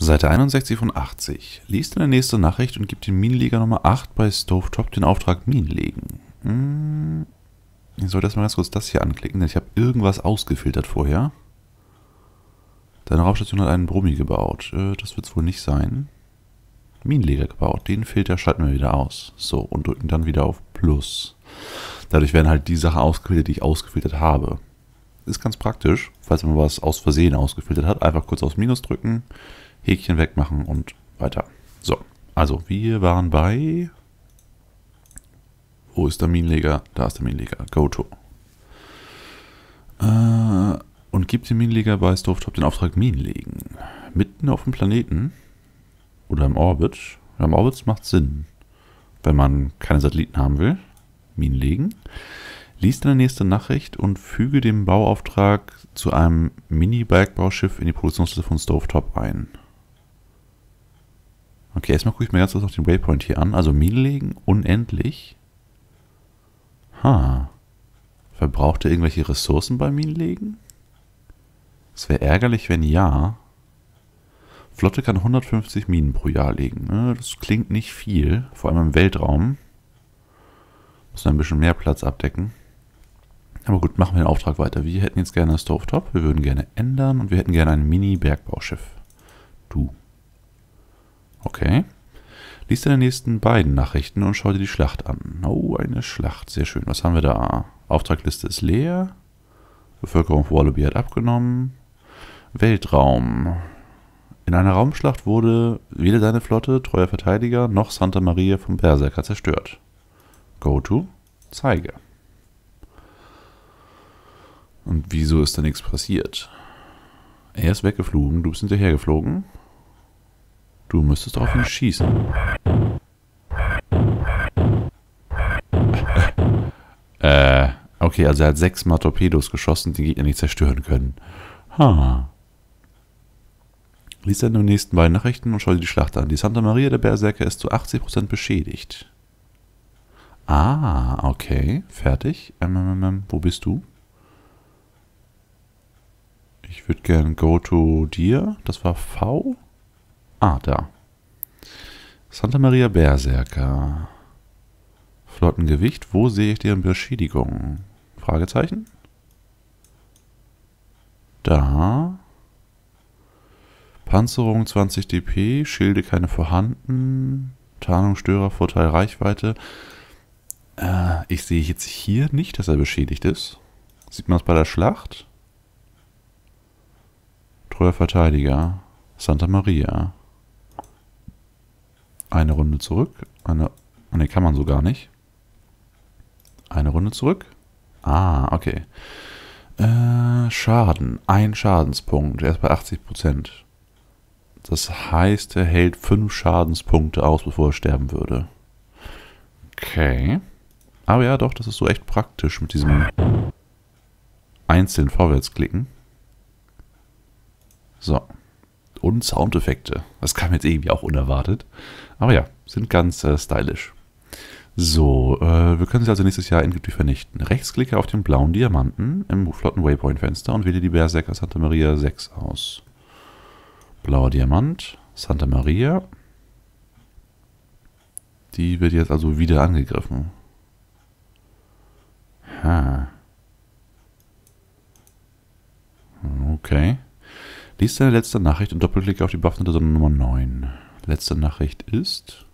Seite 61 von 80. Liest eine nächste Nachricht und gibt dem Minenleger Nummer 8 bei Stovetop den Auftrag Minen legen. Ich sollte erstmal ganz kurz das hier anklicken, denn ich habe irgendwas ausgefiltert vorher. Deine Raumstation hat einen Brummi gebaut. Das wird es wohl nicht sein. Minenleger gebaut. Den Filter schalten wir wieder aus. So, und drücken dann wieder auf Plus. Dadurch werden halt die Sachen ausgefiltert, die ich ausgefiltert habe. Ist ganz praktisch, falls man was aus Versehen ausgefiltert hat. Einfach kurz aufs Minus drücken, Häkchen wegmachen und weiter. So, also wir waren bei... Wo ist der Minenleger? Da ist der Minenleger. Go to. Und gibt dem Minenleger bei Stovetop den Auftrag Minen legen. Mitten auf dem Planeten oder im Orbit. Ja, im Orbit macht Sinn, wenn man keine Satelliten haben will. Minen legen. Liest eine nächste Nachricht und füge den Bauauftrag zu einem Mini-Bergbauschiff in die Produktionsliste von Stovetop ein. Okay, erstmal gucke ich mir ganz kurz noch den Waypoint hier an. Also Minen legen, unendlich. Verbraucht er irgendwelche Ressourcen beim Minenlegen? Es wäre ärgerlich, wenn ja. Flotte kann 150 Minen pro Jahr legen. Das klingt nicht viel, vor allem im Weltraum. Muss ein bisschen mehr Platz abdecken. Aber gut, machen wir den Auftrag weiter. Wir hätten jetzt gerne Stovetop, wir würden gerne ändern und wir hätten gerne ein Mini-Bergbauschiff. Du. Okay. Lies deine nächsten beiden Nachrichten und schau dir die Schlacht an. Oh, eine Schlacht. Sehr schön. Was haben wir da? Auftragliste ist leer. Bevölkerung auf Wallaby hat abgenommen. Weltraum. In einer Raumschlacht wurde weder deine Flotte, treuer Verteidiger, noch Santa Maria vom Berserker zerstört. Go to. Zeige. Und wieso ist da nichts passiert? Er ist weggeflogen, du bist hinterhergeflogen. Du müsstest auf ihn schießen. Okay, also er hat 6 Mal Torpedos geschossen, die Gegner nicht zerstören können. Lies dann die nächsten beiden Nachrichten und schau dir die Schlacht an. Die Santa Maria der Berserker ist zu 80% beschädigt. Okay. Fertig. Wo bist du? Ich würde gerne go to dir. Das war V. Da. Santa Maria Berserker. Flottengewicht. Wo sehe ich deren Beschädigung? Fragezeichen. Da. Panzerung 20 dp. Schilde keine vorhanden. Tarnung, Störer, Vorteil, Reichweite. Ich sehe jetzt hier nicht, dass er beschädigt ist. Sieht man das bei der Schlacht? Treuer Verteidiger. Santa Maria. Eine Runde zurück. Ne, kann man so gar nicht. Eine Runde zurück. Okay. Schaden. Ein Schadenspunkt. Er ist bei 80%. Das heißt, er hält 5 Schadenspunkte aus, bevor er sterben würde. Okay. Aber ja, doch, das ist so echt praktisch mit diesem einzelnen Vorwärtsklicken. So. Und Soundeffekte. Das kam jetzt irgendwie auch unerwartet. Aber ja, sind ganz stylisch. So, wir können sie also nächstes Jahr endgültig vernichten. Rechtsklicke auf den blauen Diamanten im flotten Waypoint-Fenster und wähle die Berserker Santa Maria 6 aus. Blauer Diamant, Santa Maria. Die wird jetzt also wieder angegriffen. Okay. Lies deine letzte Nachricht und doppelklicke auf die bewaffnete Sonne Nummer 9. Letzte Nachricht ist: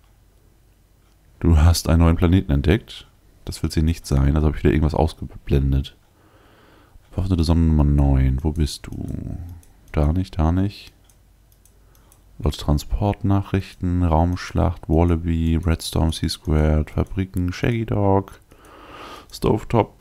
Du hast einen neuen Planeten entdeckt. Das wird sie nicht sein, also habe ich wieder irgendwas ausgeblendet. Bewaffnete Sonne Nummer 9. Wo bist du? Da nicht, da nicht. Laut Transportnachrichten, Raumschlacht, Wallaby, Redstorm, C-Squared, Fabriken, Shaggy Dog, Stovetop.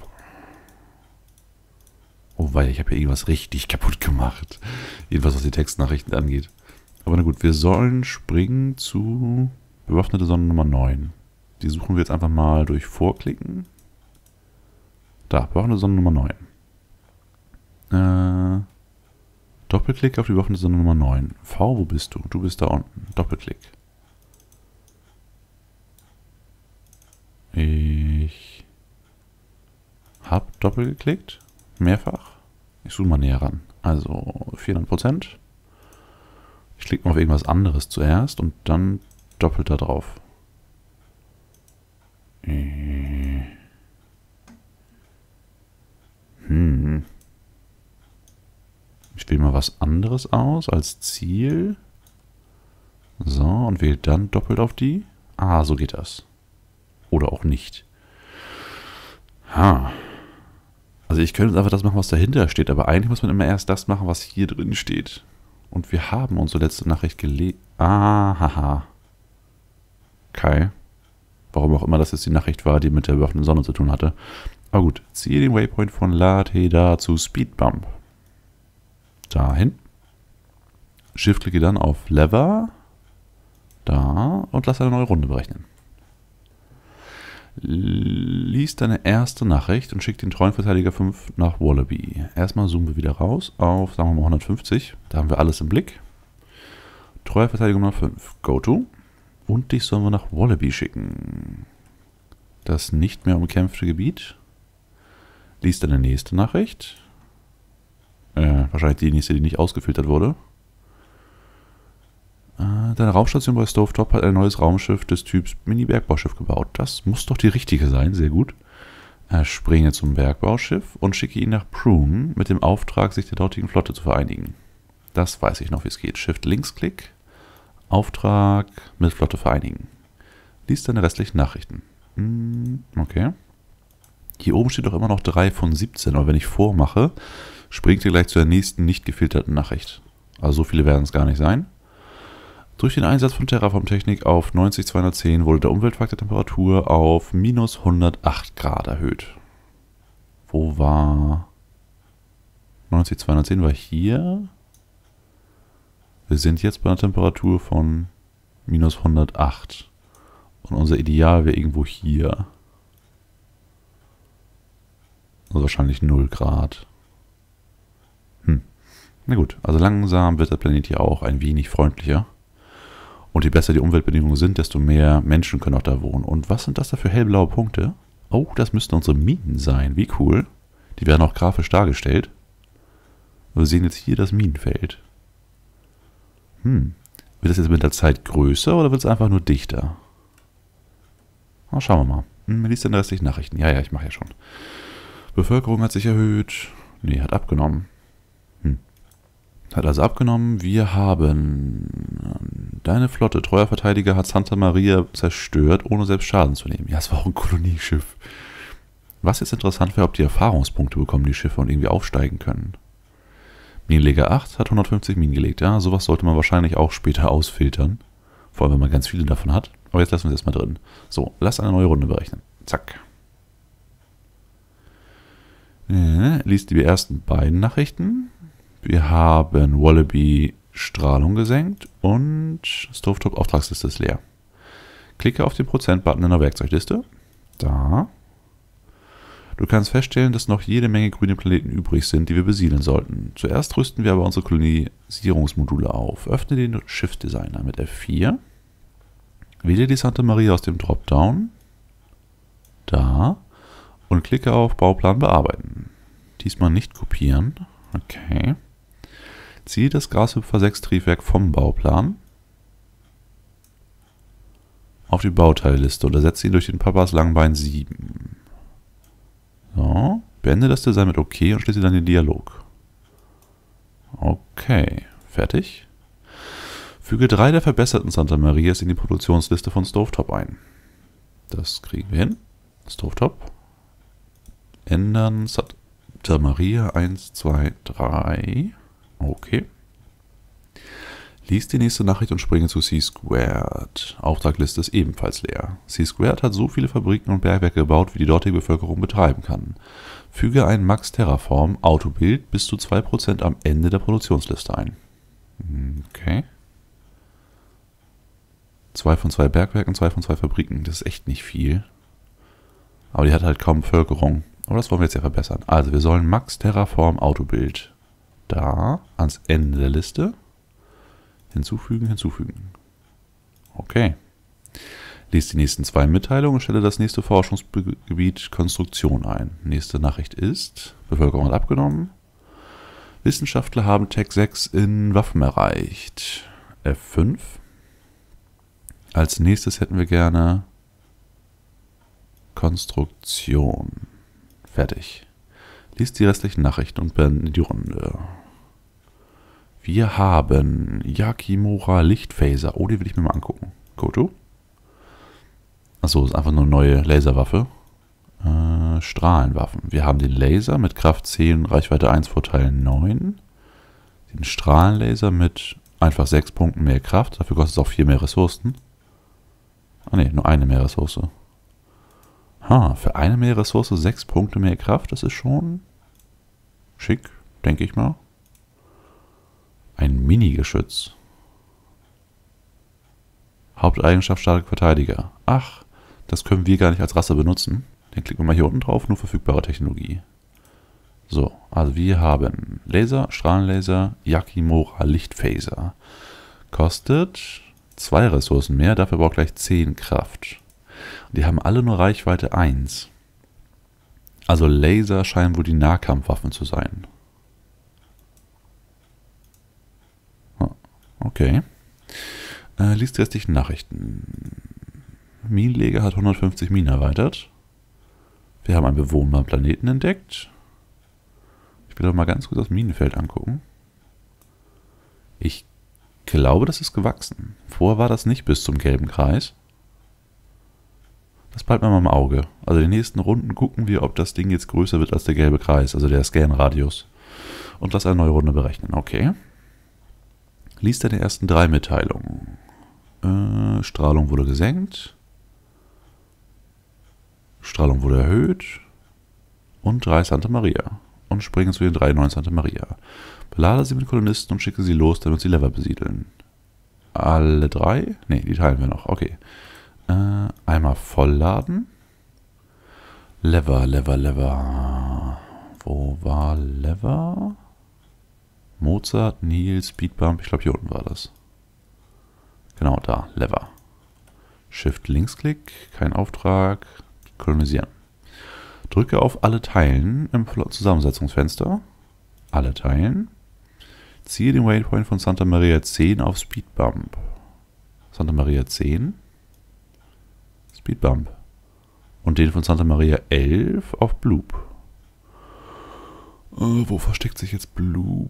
Oh wei, ich habe hier irgendwas richtig kaputt gemacht. Jedenfalls was die Textnachrichten angeht. Aber na gut, wir sollen springen zu bewaffnete Sonne Nummer 9. Die suchen wir jetzt einfach mal durch Vorklicken. Da, bewaffnete Sonne Nummer 9. Doppelklick auf die bewaffnete Sonne Nummer 9. V, wo bist du? Du bist da unten. Doppelklick. Ich habe doppelgeklickt. Mehrfach. Ich zoome mal näher ran. Also 400%. Ich klicke mal auf irgendwas anderes zuerst und dann doppelt da drauf. Ich wähle mal was anderes aus als Ziel. So, und wähle dann doppelt auf die. Ah, so geht das. Oder auch nicht. Also ich könnte jetzt einfach das machen, was dahinter steht, aber eigentlich muss man immer erst das machen, was hier drin steht. Und wir haben unsere letzte Nachricht gelesen. Haha. Okay. Warum auch immer das jetzt die Nachricht war, die mit der bewaffneten Sonne zu tun hatte. Aber gut, ziehe den Waypoint von Lateda zu Speedbump. Dahin. Shift-klicke dann auf Lever. Da. Und lasse eine neue Runde berechnen. Lies deine erste Nachricht und schick den treuen Verteidiger 5 nach Wallaby. Erstmal zoomen wir wieder raus auf, sagen wir mal 150. Da haben wir alles im Blick. Treuer Verteidiger Nummer 5. Go to. Und dich sollen wir nach Wallaby schicken. Das nicht mehr umkämpfte Gebiet. Lies deine nächste Nachricht. Wahrscheinlich die nächste, die nicht ausgefiltert wurde. Deine Raumstation bei Stovetop hat ein neues Raumschiff des Typs Mini-Bergbauschiff gebaut. Das muss doch die richtige sein, sehr gut. Springe zum Bergbauschiff und schicke ihn nach Prune mit dem Auftrag, sich der dortigen Flotte zu vereinigen. Das weiß ich noch, wie es geht. Shift-Linksklick, Auftrag mit Flotte vereinigen. Lies deine restlichen Nachrichten. Okay. Hier oben steht doch immer noch 3 von 17, aber wenn ich vormache, springt ihr gleich zu der nächsten nicht gefilterten Nachricht. Also so viele werden es gar nicht sein. Durch den Einsatz von Terraform-Technik auf 90-210 wurde der Umweltfaktor Temperatur auf minus 108 Grad erhöht. Wo war 90-210? War hier. Wir sind jetzt bei einer Temperatur von minus 108. Und unser Ideal wäre irgendwo hier. Also wahrscheinlich 0 Grad. Na gut, also langsam wird der Planet hier auch ein wenig freundlicher. Und je besser die Umweltbedingungen sind, desto mehr Menschen können auch da wohnen. Und was sind das da für hellblaue Punkte? Oh, das müssten unsere Minen sein. Wie cool. Die werden auch grafisch dargestellt. Wir sehen jetzt hier das Minenfeld. Wird das jetzt mit der Zeit größer oder wird es einfach nur dichter? Na, schauen wir mal. Lies denn restliche Nachrichten? Ja, ich mache ja schon. Bevölkerung hat sich erhöht. Nee, hat abgenommen. Hat also abgenommen. Wir haben deine Flotte, treuer Verteidiger, hat Santa Maria zerstört, ohne selbst Schaden zu nehmen. Ja, es war auch ein Kolonieschiff. Was jetzt interessant wäre, ob die Erfahrungspunkte bekommen, die Schiffe, und irgendwie aufsteigen können. Minenleger 8 hat 150 Minen gelegt. Ja, sowas sollte man wahrscheinlich auch später ausfiltern. Vor allem, wenn man ganz viele davon hat. Aber jetzt lassen wir es erstmal drin. So, lass eine neue Runde berechnen. Zack. Liest die ersten beiden Nachrichten. Wir haben Wallaby Strahlung gesenkt und Stovetop Auftragsliste ist leer. Klicke auf den Prozent-Button in der Werkzeugliste. Da. Du kannst feststellen, dass noch jede Menge grüne Planeten übrig sind, die wir besiedeln sollten. Zuerst rüsten wir aber unsere Kolonisierungsmodule auf. Öffne den Schiff-Designer mit F4. Wähle die Santa Maria aus dem Dropdown. Da. Und klicke auf Bauplan bearbeiten. Diesmal nicht kopieren. Okay. Ziehe das Grashüpfer 6 Triebwerk vom Bauplan auf die Bauteilliste und ersetze ihn durch den Papas Langbein 7. So, beende das Design mit OK und schließe dann den Dialog. Okay, fertig. Füge 3 der verbesserten Santa Marias in die Produktionsliste von Stovetop ein. Das kriegen wir hin. Stovetop. Ändern Santa Maria 1, 2, 3. Okay. Lies die nächste Nachricht und springe zu C-Squared. Auftragliste ist ebenfalls leer. C-Squared hat so viele Fabriken und Bergwerke gebaut, wie die dortige Bevölkerung betreiben kann. Füge ein Max Terraform Autobild bis zu 2% am Ende der Produktionsliste ein. Okay. 2 von 2 Bergwerken, 2 von 2 Fabriken. Das ist echt nicht viel. Aber die hat halt kaum Bevölkerung. Aber das wollen wir jetzt ja verbessern. Also wir sollen Max Terraform Autobild da ans Ende der Liste hinzufügen, hinzufügen. Okay. Lies die nächsten 2 Mitteilungen und stelle das nächste Forschungsgebiet Konstruktion ein. Nächste Nachricht ist, Bevölkerung hat abgenommen. Wissenschaftler haben Tech 6 in Waffen erreicht. F5. Als nächstes hätten wir gerne Konstruktion. Fertig. Lies die restlichen Nachrichten und beende die Runde. Wir haben Yakimura Lichtphaser. Oh, die will ich mir mal angucken. Koto? Achso, ist einfach nur eine neue Laserwaffe. Strahlenwaffen. Wir haben den Laser mit Kraft 10, Reichweite 1, Vorteil 9. Den Strahlenlaser mit einfach 6 Punkten mehr Kraft. Dafür kostet es auch 4 mehr Ressourcen. Ah ne, nur eine mehr Ressource. Für eine mehr Ressource 6 Punkte mehr Kraft. Das ist schon schick, denke ich mal. Ein Mini-Geschütz. Haupteigenschaft starke Verteidiger. Ach, das können wir gar nicht als Rasse benutzen. Dann klicken wir mal hier unten drauf, nur verfügbare Technologie. So, also wir haben Laser, Strahlenlaser, Yakimura Lichtphaser. Kostet 2 Ressourcen mehr, dafür braucht gleich 10 Kraft. Die haben alle nur Reichweite 1. Also Laser scheinen wohl die Nahkampfwaffen zu sein. Okay. Liest die restlichen Nachrichten. Minenleger hat 150 Minen erweitert. Wir haben einen bewohnbaren Planeten entdeckt. Ich will doch mal ganz kurz das Minenfeld angucken. Ich glaube, das ist gewachsen. Vorher war das nicht bis zum gelben Kreis. Das behalten wir mal im Auge. Also in den nächsten Runden gucken wir, ob das Ding jetzt größer wird als der gelbe Kreis, also der Scan-Radius. Und lass eine neue Runde berechnen. Okay. Lies deine ersten 3 Mitteilungen. Strahlung wurde gesenkt. Strahlung wurde erhöht. Und 3 Santa Maria. Und springen zu den 3 neuen Santa Maria. Belade sie mit Kolonisten und schicke sie los, damit sie Lever besiedeln. Alle 3? Ne, die teilen wir noch. Okay. Einmal vollladen. Lever. Wo war Lever? Mozart, Nil, Speedbump. Ich glaube, hier unten war das. Genau, da. Lever. Shift-Linksklick. Kein Auftrag. Kolonisieren. Drücke auf alle Teilen im Zusammensetzungsfenster. Alle Teilen. Ziehe den Waypoint von Santa Maria 10 auf Speedbump. Santa Maria 10. Speedbump. Und den von Santa Maria 11 auf Bloop. Wo versteckt sich jetzt Bloop?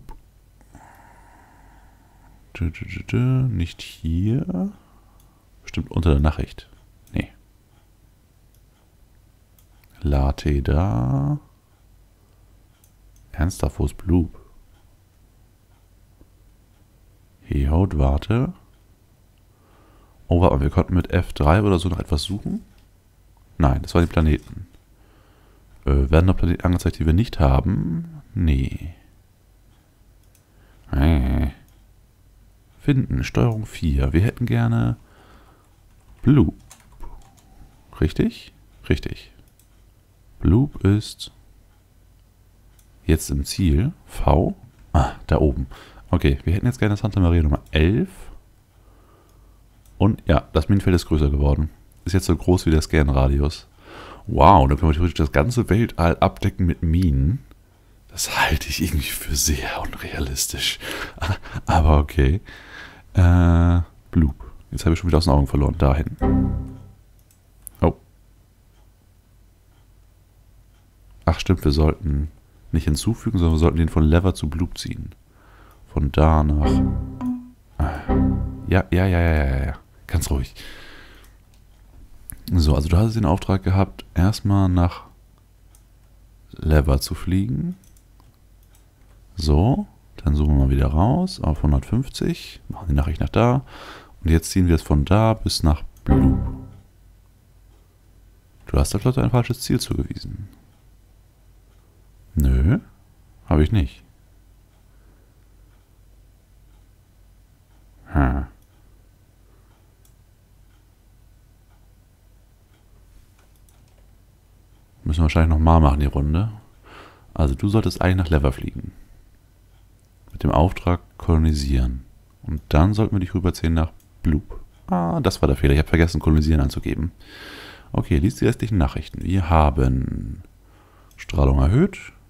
Nicht hier. Bestimmt unter der Nachricht. Nee. Latte da. Ernsthaft, wo ist Bloop? Haut, warte. Oh, warte mal, wir konnten mit F3 oder so noch etwas suchen? Nein, das waren die Planeten. Werden noch Planeten angezeigt, die wir nicht haben? Nee. Finden, Steuerung 4. Wir hätten gerne Bloop. Richtig? Richtig. Bloop ist jetzt im Ziel. V. Da oben. Okay, wir hätten jetzt gerne Santa Maria Nummer 11. Und ja, das Minenfeld ist größer geworden. Ist jetzt so groß wie der Scan-Radius. Wow, dann können wir theoretisch das ganze Weltall abdecken mit Minen. Das halte ich irgendwie für sehr unrealistisch. Aber okay. Bloop. Jetzt habe ich schon wieder aus den Augen verloren. Dahin. Oh. Ach stimmt, wir sollten nicht hinzufügen, sondern wir sollten den von Lever zu Bloop ziehen. Von da nach... Ja. Ganz ruhig. So, also du hast den Auftrag gehabt, erstmal nach Lever zu fliegen. So, dann zoomen wir mal wieder raus auf 150. Machen die Nachricht nach da. Und jetzt ziehen wir es von da bis nach Bloop. Du hast der Flotte ein falsches Ziel zugewiesen. Nö, habe ich nicht. Müssen wir wahrscheinlich nochmal machen, die Runde. Also du solltest eigentlich nach Lever fliegen. Mit dem Auftrag kolonisieren. Und dann sollten wir dich rüberziehen nach Bloop. Das war der Fehler. Ich habe vergessen, kolonisieren anzugeben. Okay, lies die restlichen Nachrichten. Wir haben Strahlung erhöht.